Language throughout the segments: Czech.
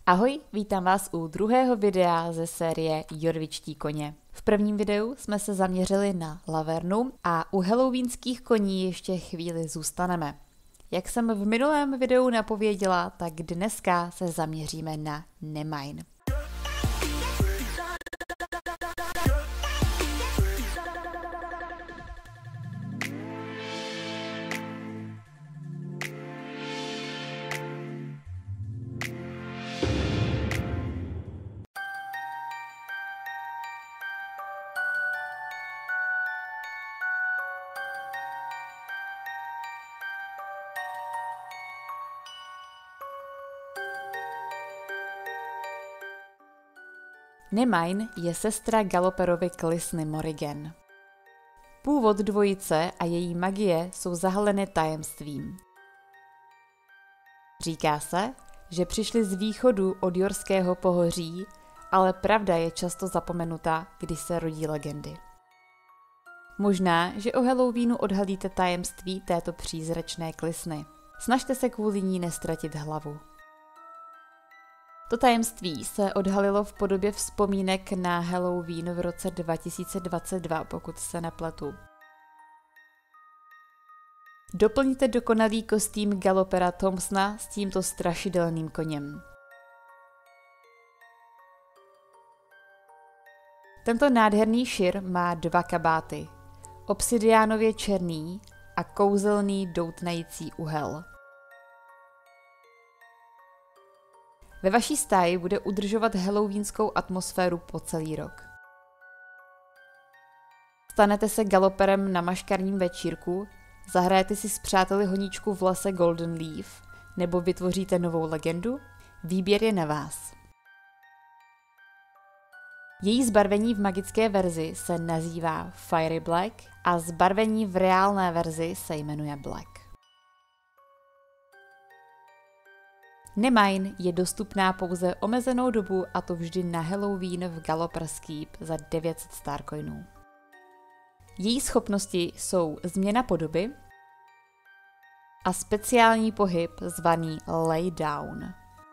Ahoj, vítám vás u druhého videa ze série Jorvičtí koně. V prvním videu jsme se zaměřili na Lavernu a u halloweenských koní ještě chvíli zůstaneme. Jak jsem v minulém videu napověděla, tak dneska se zaměříme na Nemain. Nemain je sestra Galoperovy klisny Morrigan. Původ dvojice a její magie jsou zahaleny tajemstvím. Říká se, že přišli z východu od Jorského pohoří, ale pravda je často zapomenuta, když se rodí legendy. Možná, že o Halloweenu odhalíte tajemství této přízračné klisny. Snažte se kvůli ní nestratit hlavu. To tajemství se odhalilo v podobě vzpomínek na Halloween v roce 2022, pokud se nepletu. Doplňte dokonalý kostým Galopera Thompsona s tímto strašidelným koněm. Tento nádherný šir má 2 kabáty, obsidiánově černý a kouzelný doutnající uhel. Ve vaší stáji bude udržovat halloweenskou atmosféru po celý rok. Stanete se Galoperem na maškarním večírku, zahrajete si s přáteli honíčku v lese Golden Leaf nebo vytvoříte novou legendu? Výběr je na vás. Její zbarvení v magické verzi se nazývá Fiery Black a zbarvení v reálné verzi se jmenuje Black. Nemain je dostupná pouze omezenou dobu a to vždy na Halloween v Galoper's Keep za 900 starcoinů. Její schopnosti jsou změna podoby a speciální pohyb zvaný Lay Down.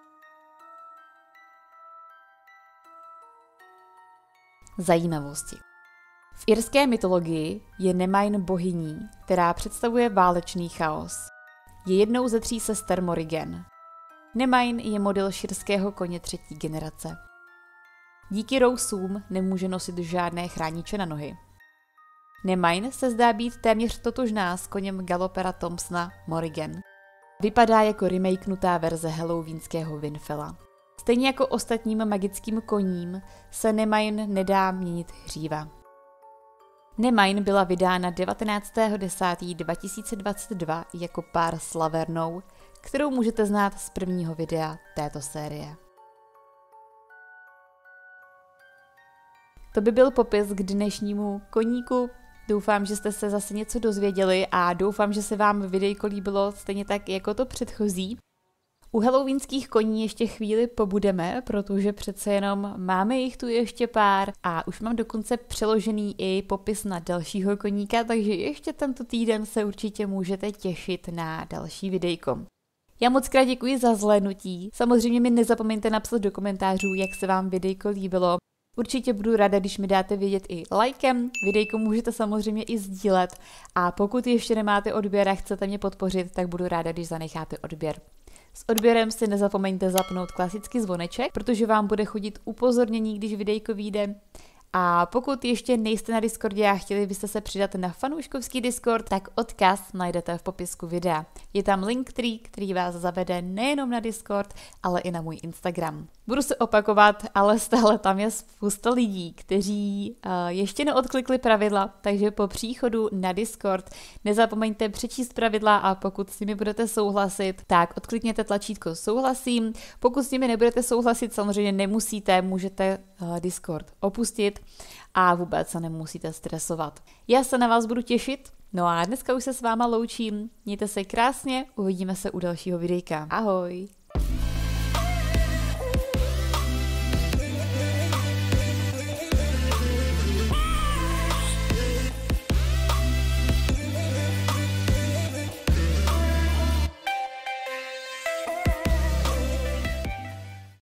Zajímavosti. V irské mytologii je Nemain bohyní, která představuje válečný chaos. Je jednou ze 3 sester Morrigan. Nemain je model širského koně 3. generace. Díky rousům nemůže nosit žádné chrániče na nohy. Nemain se zdá být téměř totožná s koněm Galopera Thompsona Morrigan. Vypadá jako remakenutá verze halloweenského Winfella. Stejně jako ostatním magickým koním se Nemain nedá měnit hříva. Nemain byla vydána 19.10.2022 jako pár s Lavernou, kterou můžete znát z prvního videa této série. To by byl popis k dnešnímu koníku. Doufám, že jste se zase něco dozvěděli a doufám, že se vám videjko líbilo stejně tak jako to předchozí. U halloweenských koní ještě chvíli pobudeme, protože přece jenom máme jich tu ještě pár a už mám dokonce přeložený i popis na dalšího koníka, takže ještě tento týden se určitě můžete těšit na další videjko. Já moc krát děkuji za zhlédnutí. Samozřejmě mi nezapomeňte napsat do komentářů, jak se vám videjko líbilo. Určitě budu ráda, když mi dáte vědět i lajkem. Videjko můžete samozřejmě i sdílet. A pokud ještě nemáte odběr a chcete mě podpořit, tak budu ráda, když zanecháte odběr. S odběrem si nezapomeňte zapnout klasický zvoneček, protože vám bude chodit upozornění, když videjko vyjde. A pokud ještě nejste na Discordě a chtěli byste se přidat na fanouškovský Discord, tak odkaz najdete v popisku videa. Je tam link, který vás zavede nejenom na Discord, ale i na můj Instagram. Budu se opakovat, ale stále tam je spousta lidí, kteří ještě neodklikli pravidla, takže po příchodu na Discord nezapomeňte přečíst pravidla a pokud s nimi budete souhlasit, tak odklikněte tlačítko souhlasím. Pokud s nimi nebudete souhlasit, samozřejmě nemusíte, můžete Discord opustit a vůbec se nemusíte stresovat. Já se na vás budu těšit, no a dneska už se s váma loučím. Mějte se krásně, uvidíme se u dalšího videjka. Ahoj!